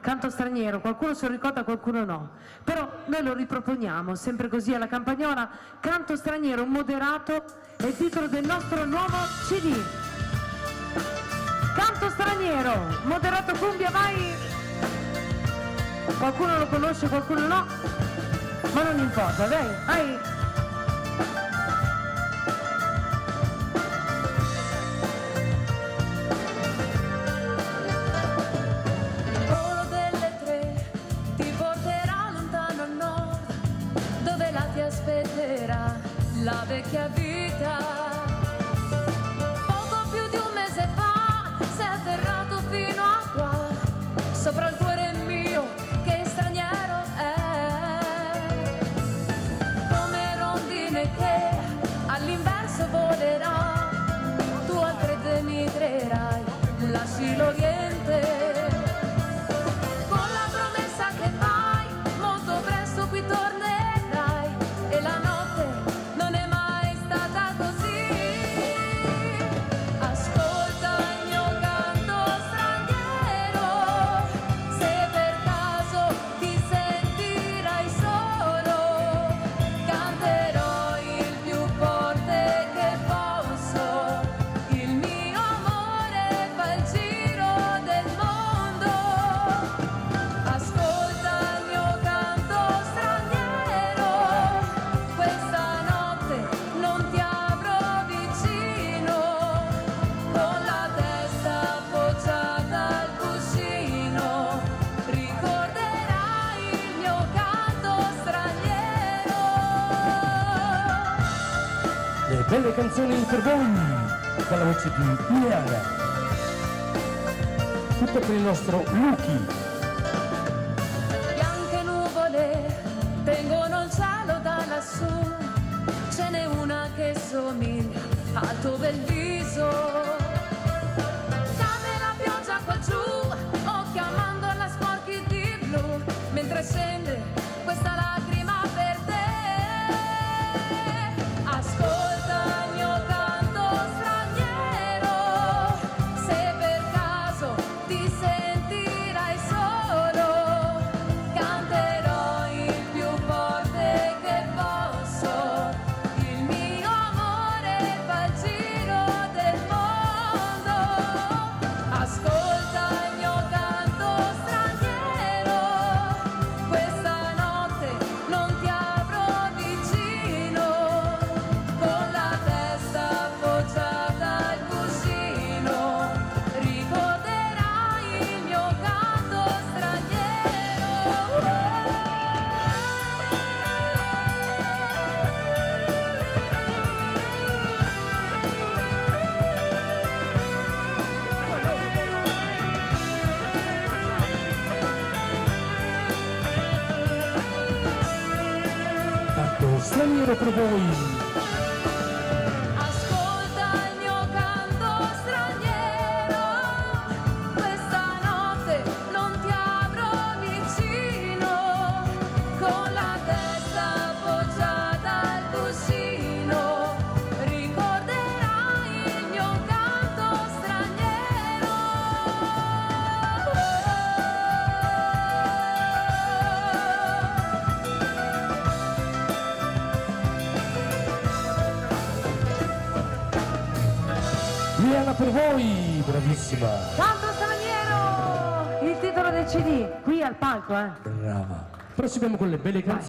Canto straniero, qualcuno se lo ricorda, qualcuno no. Però noi lo riproponiamo, sempre così alla Campagnola. Canto straniero moderato è il titolo del nostro nuovo CD. Canto straniero, moderato cumbia, vai! Qualcuno lo conosce, qualcuno no, ma non importa, dai, vai! Aspetterà la vecchia vita. Poco più di un mese fa sei atterrato fino a qua, sopra il cuore mio che straniero è, come rondine che all'inverso volerà, tu al freddo emigrerai, lasci l'Oriente. Belle canzoni per voi, con la voce di Liana. Tutto per il nostro Lucky. Bianche nuvole tengono il cielo da lassù, ce n'è una che somiglia al tuo bel viso. Cade la pioggia qua giù, o chiamando la sporchi di blu, mentre scende questa lacrima per te. Ascolta. Straniero per voi. Ascolta il mio canto straniero, questa notte non ti avrò vicino, con la testa appoggiata al cuscino, ricorderai il mio canto straniero. Liana per voi, bravissima. Canto straniero, il titolo del CD, qui al palco, Brava. Proseguiamo con le belle canzoni.